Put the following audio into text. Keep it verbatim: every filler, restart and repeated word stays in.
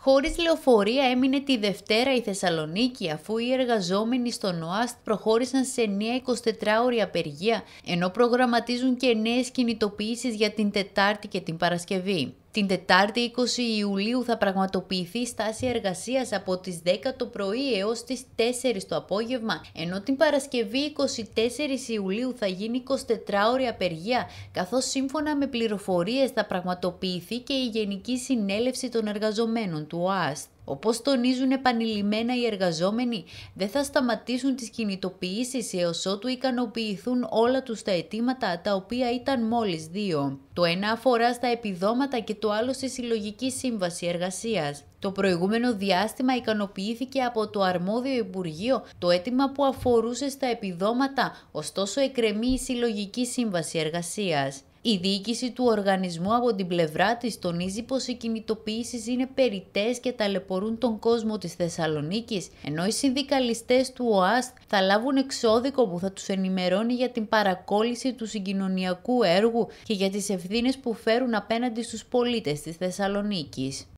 Χωρίς λεωφορεία έμεινε τη Δευτέρα η Θεσσαλονίκη, αφού οι εργαζόμενοι στον ΟΑΣΤ προχώρησαν σε νέα εικοσιτετράωρη απεργία, ενώ προγραμματίζουν και νέες κινητοποιήσεις για την Τετάρτη και την Παρασκευή. Την Τετάρτη είκοσι Ιουλίου θα πραγματοποιηθεί στάση εργασίας από τις δέκα το πρωί έως τις τέσσερις το απόγευμα, ενώ την Παρασκευή εικοστή τέταρτη Ιουλίου θα γίνει εικοσιτετράωρη απεργία, καθώς σύμφωνα με πληροφορίες θα πραγματοποιηθεί και η Γενική Συνέλευση των Εργαζομένων του ΟΑΣΤ. Όπως τονίζουν επανειλημμένα οι εργαζόμενοι, δεν θα σταματήσουν τις κινητοποιήσεις έως ότου ικανοποιηθούν όλα τους τα αιτήματα, τα οποία ήταν μόλις δύο. Το ένα αφορά στα επιδόματα και το άλλο στη Συλλογική Σύμβαση Εργασίας. Το προηγούμενο διάστημα ικανοποιήθηκε από το αρμόδιο Υπουργείο το αίτημα που αφορούσε στα επιδόματα, ωστόσο εκκρεμεί η Συλλογική Σύμβαση Εργασίας. Η διοίκηση του οργανισμού από την πλευρά της τονίζει πως οι κινητοποιήσεις είναι περιττές και ταλαιπωρούν τον κόσμο της Θεσσαλονίκης, ενώ οι συνδικαλιστές του ΟΑΣΤ θα λάβουν εξώδικο που θα τους ενημερώνει για την παρακόλληση του συγκοινωνιακού έργου και για τις ευθύνες που φέρουν απέναντι στους πολίτες της Θεσσαλονίκης.